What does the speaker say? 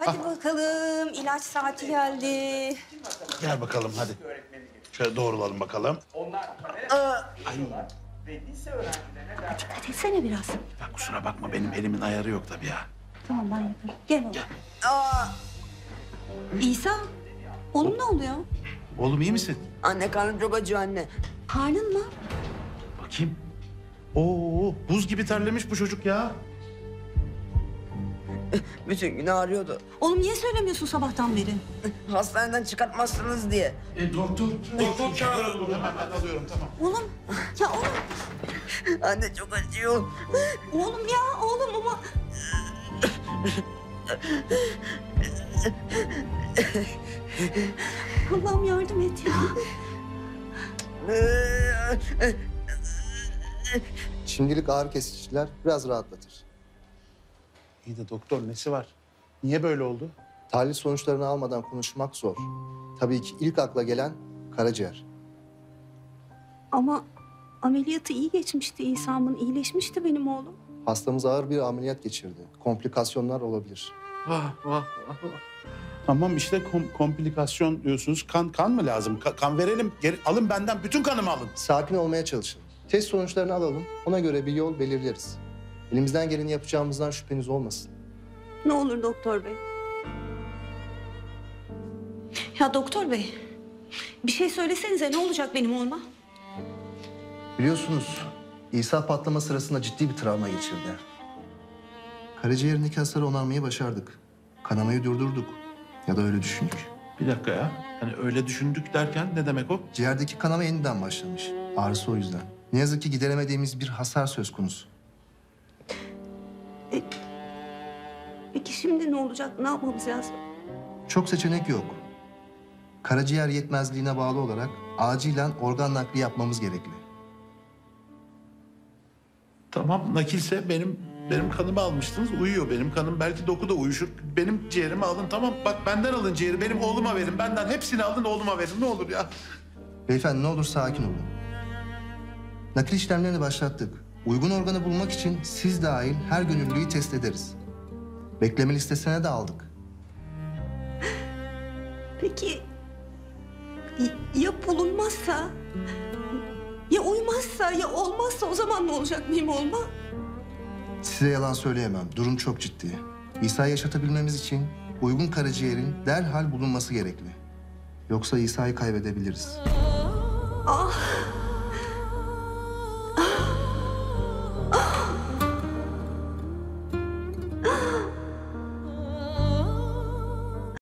Hadi bakalım, ilaç saati geldi. Gel bakalım hadi. Şöyle doğrulalım bakalım. Dikkat etsene biraz. Ya kusura bakma benim elimin ayarı yok tabii ya. Tamam, ben yaparım. Gel oğlum. İsa, oğlum ne oluyor? Oğlum iyi misin? Anne karnım çok acıyor anne. Karnın mı? Bakayım. Oo, buz gibi terlemiş bu çocuk ya. Bütün gün ağrıyordu. Oğlum niye söylemiyorsun sabahtan beri? Hastaneden çıkartmazsınız diye. Doktor çağıralım. Hemen ben alıyorum tamam. Oğlum, ya oğlum. Anne çok acıyor. Oğlum ya, oğlum ama... Allah'ım yardım et ya. Şimdilik ağrı kesiciler biraz rahatlatır. İyi de doktor nesi var? Niye böyle oldu? Tahlil sonuçlarını almadan konuşmak zor. Tabii ki ilk akla gelen karaciğer. Ama ameliyatı iyi geçmişti İsa'mın, iyileşmişti benim oğlum. Hastamız ağır bir ameliyat geçirdi. Komplikasyonlar olabilir. Vah vah vah. Tamam işte komplikasyon diyorsunuz. Kan mı lazım? Kan verelim. Alın benden bütün kanımı alın. Sakin olmaya çalışın. Test sonuçlarını alalım. Ona göre bir yol belirleriz. Elimizden geleni yapacağımızdan şüpheniz olmasın. Ne olur doktor bey. Ya doktor bey, bir şey söylesenize ne olacak benim oğluma? Biliyorsunuz İsa patlama sırasında ciddi bir travma geçirdi. Karaciğerindeki hasarı onarmayı başardık. Kanamayı durdurduk. Ya da öyle düşündük. Bir dakika ya. Hani öyle düşündük derken ne demek o? Ciğerdeki kanama yeniden başlamış. Ağrısı o yüzden. Ne yazık ki gideremediğimiz bir hasar söz konusu. Peki şimdi ne olacak? Ne yapmamız lazım? Çok seçenek yok. Karaciğer yetmezliğine bağlı olarak acilen organ nakli yapmamız gerekli. Tamam nakilse benim kanımı almıştınız. Uyuyor benim kanım. Belki dokuda uyuşur. Benim ciğerimi alın tamam. Bak benden alın ciğeri. Benim oğluma verin. Benden hepsini alın oğluma verin. Ne olur ya. Beyefendi ne olur sakin olun. Nakil işlemlerini başlattık. Uygun organı bulmak için siz dahil her gönüllüyü test ederiz. Bekleme listesine de aldık. Peki ya bulunmazsa? Ya uymazsa, ya olmazsa o zaman ne olacak benim oğluma? Size yalan söyleyemem. Durum çok ciddi. İsa'yı yaşatabilmemiz için uygun karaciğerin derhal bulunması gerekli. Yoksa İsa'yı kaybedebiliriz. Ah!